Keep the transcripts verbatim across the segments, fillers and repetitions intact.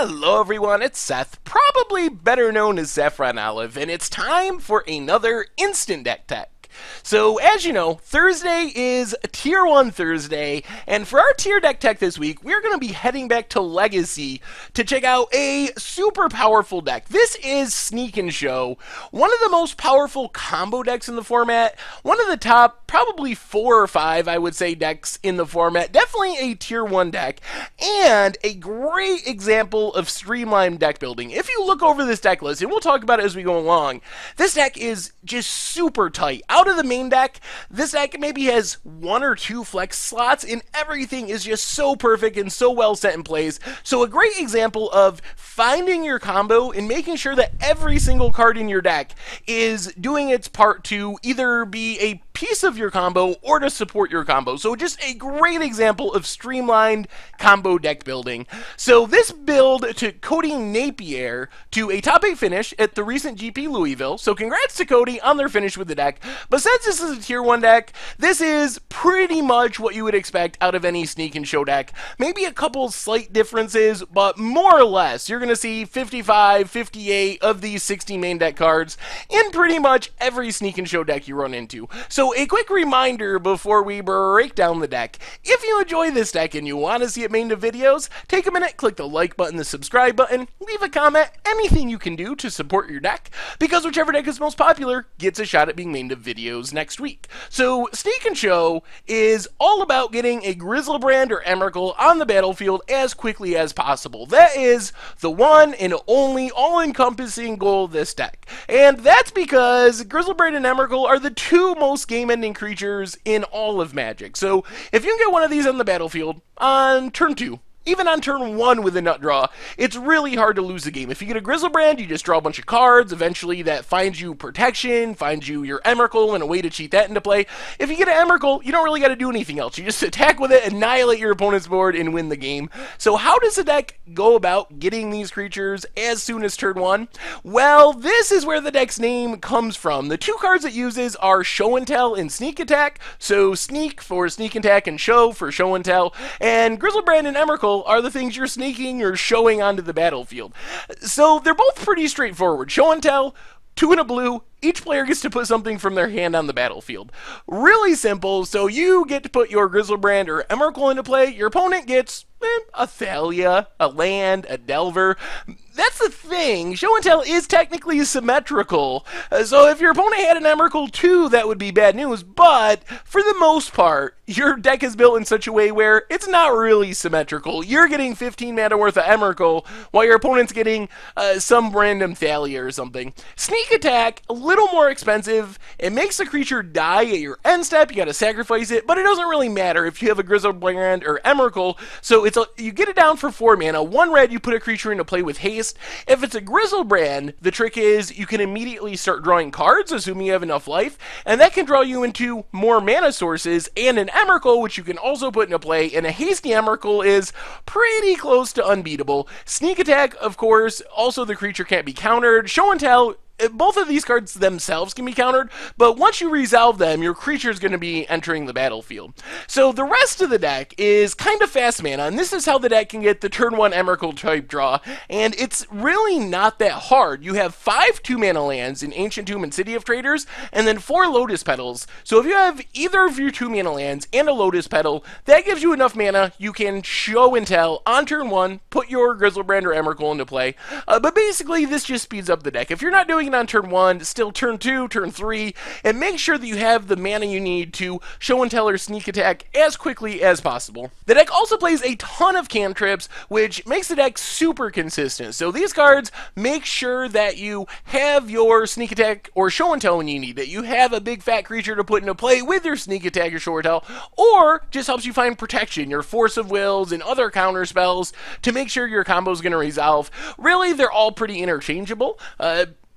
Hello everyone, it's Seth, probably better known as Saffron Olive, and it's time for another Instant Deck Tech. So, as you know, Thursday is Tier one Thursday, and for our Tier Deck Tech this week, we're going to be heading back to Legacy to check out a super powerful deck. This is Sneak and Show, one of the most powerful combo decks in the format, one of the top, probably four or five, I would say, decks in the format, definitely a Tier one deck, and a great example of streamlined deck building. If you look over this deck list, and we'll talk about it as we go along, this deck is just super tight. Out of the main deck, this deck maybe has one or two flex slots, and everything is just so perfect and so well set in place. So a great example of finding your combo and making sure that every single card in your deck is doing its part to either be a piece of your combo or to support your combo. So just a great example of streamlined combo deck building. So this build took Cody Napier to a top eight finish at the recent G P Louisville. So congrats to Cody on their finish with the deck. But since this is a tier one deck, this is pretty much what you would expect out of any Sneak and Show deck. Maybe a couple slight differences, but more or less, you're going to see fifty-five, fifty-eight of these sixty main deck cards in pretty much every Sneak and Show deck you run into. So a quick reminder before we break down the deck. If you enjoy this deck and you want to see it made into videos, take a minute, click the like button, the subscribe button, leave a comment, anything you can do to support your deck, because whichever deck is most popular gets a shot at being made into videos next week. So Sneak and Show is all about getting a Griselbrand or Emrakul on the battlefield as quickly as possible. That is the one and only all-encompassing goal of this deck. And that's because Griselbrand and Emrakul are the two most game-ending creatures in all of Magic. So if you can get one of these on the battlefield on turn two, even on turn one with a nut draw, it's really hard to lose the game. If you get a Griselbrand, you just draw a bunch of cards. Eventually, that finds you protection, finds you your Emrakul, and a way to cheat that into play. If you get an Emrakul, you don't really got to do anything else. You just attack with it, annihilate your opponent's board, and win the game. So how does the deck go about getting these creatures as soon as turn one? Well, this is where the deck's name comes from. The two cards it uses are Show and Tell and Sneak Attack. So Sneak for Sneak Attack and Show for Show and Tell. And Griselbrand and Emrakul are the things you're sneaking or showing onto the battlefield. So they're both pretty straightforward. Show and Tell, two and a blue, each player gets to put something from their hand on the battlefield. Really simple, so you get to put your Griselbrand or Emrakul into play, your opponent gets eh, a Thalia, a land, a Delver. That's the thing, Show and Tell is technically symmetrical, uh, so if your opponent had an Emrakul too, that would be bad news, but for the most part, your deck is built in such a way where it's not really symmetrical. You're getting fifteen mana worth of Emrakul, while your opponent's getting uh, some random Thalia or something. Sneak Attack, a little more expensive. It makes the creature die at your end step, you gotta sacrifice it, but it doesn't really matter if you have a Griselbrand or Emrakul, so it's a, you get it down for four mana, one red, you put a creature into play with haste. If it's a Griselbrand, the trick is you can immediately start drawing cards, assuming you have enough life, and that can draw you into more mana sources, and an Emrakul, which you can also put into play, and a hasty Emrakul is pretty close to unbeatable. Sneak Attack, of course, also the creature can't be countered. Show and Tell, both of these cards themselves can be countered, but once you resolve them, your creature is going to be entering the battlefield. So the rest of the deck is kind of fast mana, and this is how the deck can get the turn one Emrakul type draw, and it's really not that hard. You have five two mana lands in Ancient Tomb and City of Traders, and then four Lotus Petals. So if you have either of your two mana lands and a Lotus Petal, that gives you enough mana. You can Show and Tell on turn one, put your Griselbrand or Emrakul into play, uh, but basically this just speeds up the deck. If you're not doing on turn one, still turn two, turn three, and make sure that you have the mana you need to Show and Tell or Sneak Attack as quickly as possible. The deck also plays a ton of cantrips, which makes the deck super consistent. So these cards make sure that you have your Sneak Attack or Show and Tell when you need it. You have a big fat creature to put into play with your Sneak Attack or Show and Tell, or just helps you find protection, your Force of Wills and other counter spells to make sure your combo is going to resolve. Really, they're all pretty interchangeable. Uh,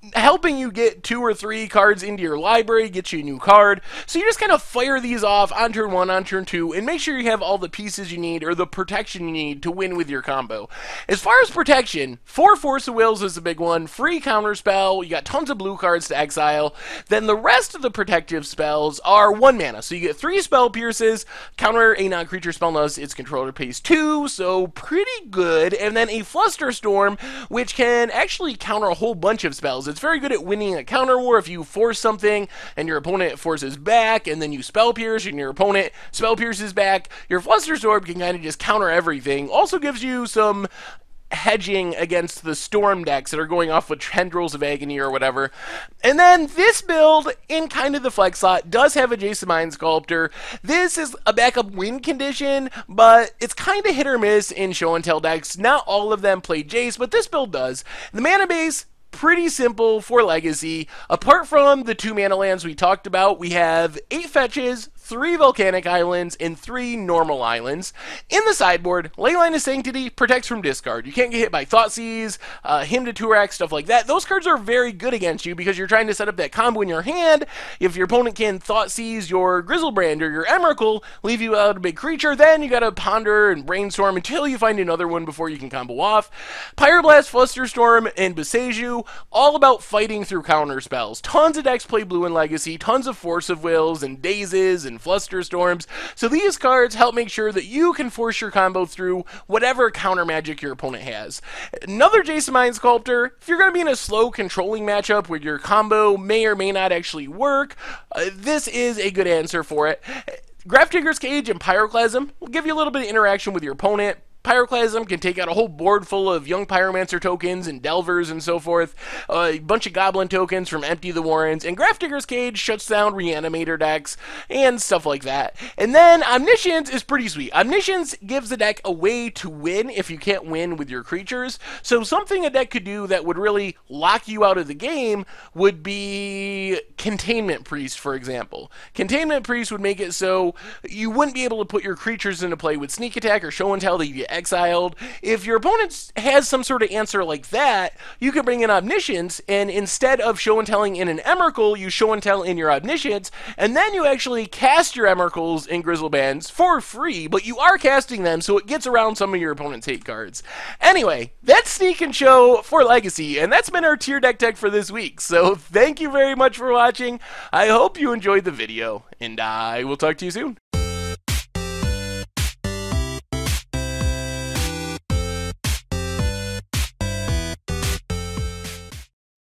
helping you get two or three cards into your library, get you a new card. So you just kind of fire these off on turn one, on turn two, and make sure you have all the pieces you need or the protection you need to win with your combo. As far as protection, four Force of Wills is a big one, free counter spell, you got tons of blue cards to exile. Then the rest of the protective spells are one mana. So you get three Spell Pierces, counter a non-creature spell unless its controller pays two, so pretty good. And then a Flusterstorm, which can actually counter a whole bunch of spells. It's very good at winning a counter war if you force something and your opponent forces back, and then you Spell Pierce and your opponent Spell Pierces back. Your Flusterstorm can kind of just counter everything. Also gives you some hedging against the Storm decks that are going off with Tendrils of Agony or whatever. And then this build, in kind of the flex slot, does have a Jace Mind Sculptor. This is a backup win condition, but it's kind of hit or miss in Show and Tell decks. Not all of them play Jace, but this build does. The mana base, pretty simple for Legacy. Apart from the two mana lands we talked about, we have eight fetches, three volcanic islands, and three normal islands. In the sideboard, Leyline of Sanctity protects from discard. You can't get hit by Thoughtseize, uh, Hymn to Turak, stuff like that. Those cards are very good against you because you're trying to set up that combo in your hand. If your opponent can Thoughtseize your Griselbrand or your Emrakul, leave you out a big creature, then you gotta ponder and brainstorm until you find another one before you can combo off. Pyroblast, Flusterstorm, and Boseiju, all about fighting through counter spells. Tons of decks play blue in Legacy, tons of Force of Wills and Dazes and Flusterstorms, so these cards help make sure that you can force your combo through whatever counter magic your opponent has. Another Jace Mind Sculptor, if you're going to be in a slow controlling matchup where your combo may or may not actually work, uh, this is a good answer for it. Grafdigger's Cage and Pyroclasm will give you a little bit of interaction with your opponent. Pyroclasm can take out a whole board full of Young Pyromancer tokens and Delvers and so forth, a bunch of Goblin tokens from Empty the Warrens, and Grafdigger's Cage shuts down Reanimator decks and stuff like that. And then Omniscience is pretty sweet. Omniscience gives the deck a way to win if you can't win with your creatures. So something a deck could do that would really lock you out of the game would be Containment Priest, for example. Containment Priest would make it so you wouldn't be able to put your creatures into play with Sneak Attack or Show and Tell that you get exiled. If your opponent has some sort of answer like that, you can bring in Omniscience, and instead of Show and Telling in an Emrakul, you Show and Tell in your Omniscience, and then you actually cast your Emrakuls and Griselbands for free, but you are casting them, so it gets around some of your opponent's hate cards. Anyway, that's Sneak and Show for Legacy, and that's been our tier deck tech for this week. So thank you very much for watching. I hope you enjoyed the video, and I will talk to you soon.